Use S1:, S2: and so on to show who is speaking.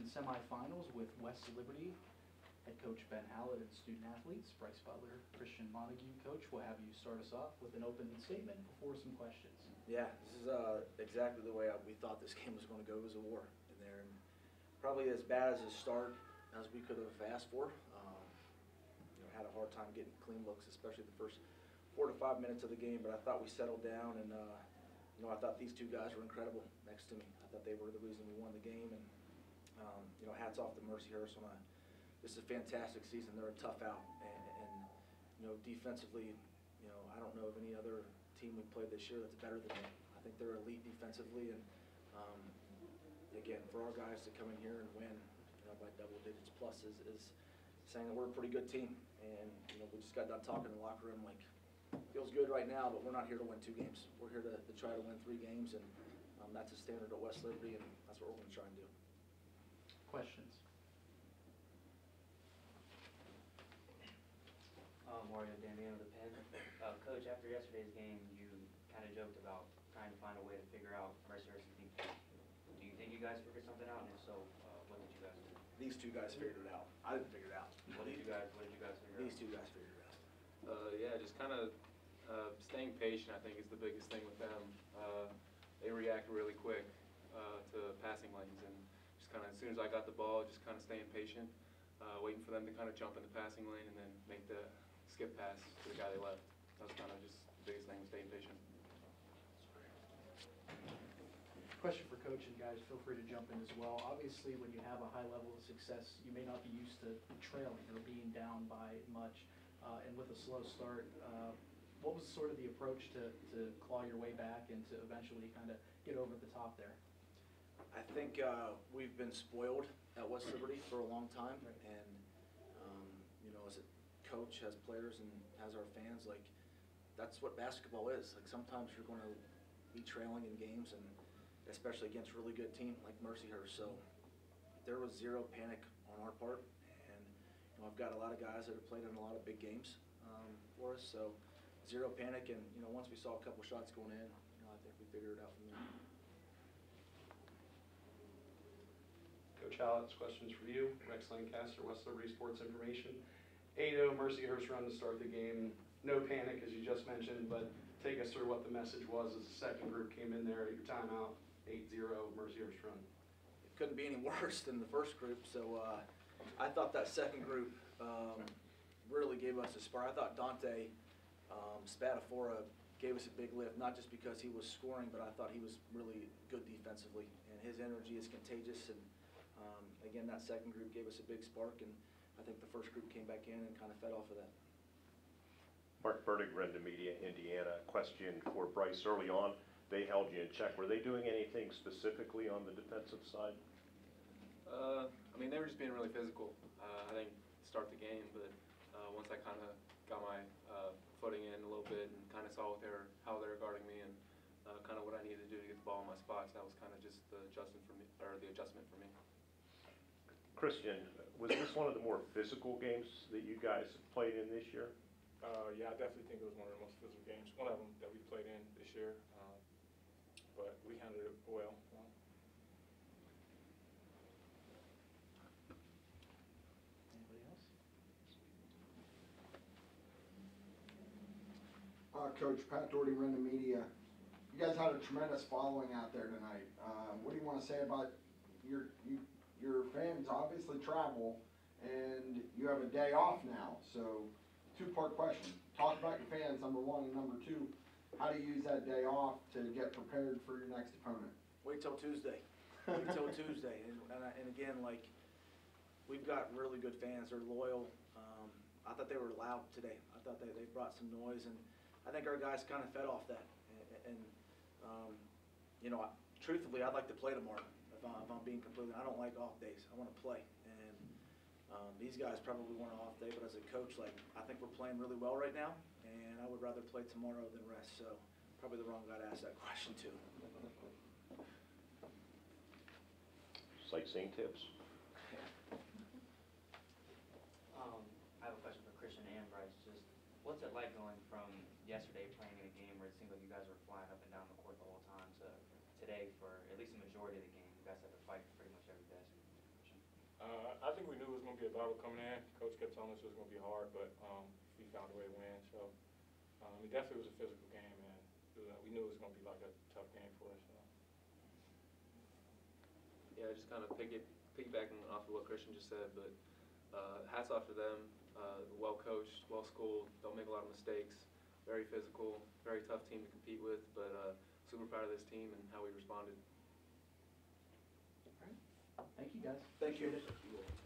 S1: semifinals with West Liberty. Head coach Ben Hallett and student athletes Bryce Butler, Christian Montague. Coach, we'll have you start us off with an opening statement before some questions.
S2: Yeah, this is exactly the way we thought this game was going to go. It was a war in there, and probably as bad as a start as we could have asked for. Had a hard time getting clean looks, especially the first 4 to 5 minutes of the game. But I thought we settled down, and I thought these two guys were incredible next to me. I thought they were the reason we won the game, and hats off to Mercyhurst on this is a fantastic season. They're a tough out, and defensively, I don't know of any other team we played this year that's better than them. I think they're elite defensively, and again, for our guys to come in here and win, by double digits plus is saying that we're a pretty good team. And we just got done talking in the locker room, like, feels good right now, but we're not here to win 2 games. We're here to try to win 3 games, and that's a standard at West Liberty, and that's what we're going to try and do.
S1: Questions?
S3: Mario Damiano, the Pen. Coach, after yesterday's game, you kind of joked about trying to find a way to figure out Mercyhurst's defense. Do you think you guys figured something out? And if so, what did you guys do?
S2: These 2 guys figured it out. I didn't figure it out.
S3: What did you guys figure out?
S2: These 2 guys figured it out.
S4: Yeah, just kind of staying patient, I think, is the biggest thing with them. They react really quick to passing lanes, and just kind of as soon as I got the ball, just kind of staying patient, waiting for them to kind of jump in the passing lane and then make the skip pass to the guy they left. That was kind of just the biggest thing, staying patient.
S1: Question for Coach, and guys, feel free to jump in as well. Obviously, when you have a high level of success, you may not be used to trailing or being down by much. And with a slow start, what was sort of the approach to claw your way back and to eventually kind of get over the top there?
S2: I think we've been spoiled at West Liberty for a long time,
S1: right.
S2: And as a coach, has players, and has our fans, like, that's what basketball is. Like, sometimes you're going to be trailing in games, and especially against a really good team like Mercyhurst. So there was zero panic on our part, and I've got a lot of guys that have played in a lot of big games for us, so zero panic. And once we saw a couple shots going in, I think we figured it out from there.
S5: Coach Hallett, this question's for you. Rex Lancaster, West Liberty Sports Information. 8-0 Mercyhurst run to start the game. No panic, as you just mentioned, but take us through what the message was as the second group came in there at your timeout. 8-0 Mercyhurst run.
S2: It couldn't be any worse than the first group, so I thought that second group really gave us a spark. I thought Dante Spadafora gave us a big lift, not just because he was scoring, but I thought he was really good defensively, and his energy is contagious. And again, that second group gave us a big spark, and I think the first group came back in and kind of fed off of that.
S6: Mark Burdick, Renda Media, Indiana. Question for Bryce. Early on, they held you in check. Were they doing anything specifically on the defensive side?
S4: I mean, they were just being really physical, I think, to start the game. But once I kind of got my footing in a little bit and kind of saw how they were guarding me and kind of what I needed to do to get the ball in my spots, that was kind of just the adjustment for me.
S6: Christian, was this one of the more physical games that you guys have played in this year?
S7: Yeah, I definitely think it was one of the most physical games, one of them that we played in this year, but we handled it well.
S1: Anybody else?
S8: Coach Pat Doherty, Renda Media. You guys had a tremendous following out there tonight. What do you want to say about your fans? Obviously travel, and you have a day off now. So, 2-part question. Talk about your fans, number 1, and number 2, how do you use that day off to get prepared for your next opponent?
S2: Wait till Tuesday. Wait till Tuesday. And again, like, we've got really good fans. They're loyal. I thought they were loud today. I thought they brought some noise, and I think our guys kind of fed off that. And truthfully, I'd like to play tomorrow. If I'm being completely, I don't like off days. I want to play. And these guys probably want an off day, but as a coach, like, I think we're playing really well right now, and I would rather play tomorrow than rest. So probably the wrong guy to ask that question to.
S6: Sightseeing tips?
S3: I have a question for Christian and Bryce. Just what's it like going from yesterday playing in a game where it seemed like you guys were flying up and down the court the whole time to today for at least the majority of the game? You guys had to fight pretty much every basket.
S7: be a battle coming in. Coach kept telling us it was going to be hard, but we found a way to win. So it definitely was a physical game, and we knew it was going to be like a tough game for us. So.
S4: Yeah, just kind of piggybacking off of what Christian just said, but hats off to them. Well coached, well schooled, don't make a lot of mistakes. Very physical, very tough team to compete with, but super proud of this team and how we responded.
S1: Thank you, guys.
S2: Thank you.
S1: Appreciate it.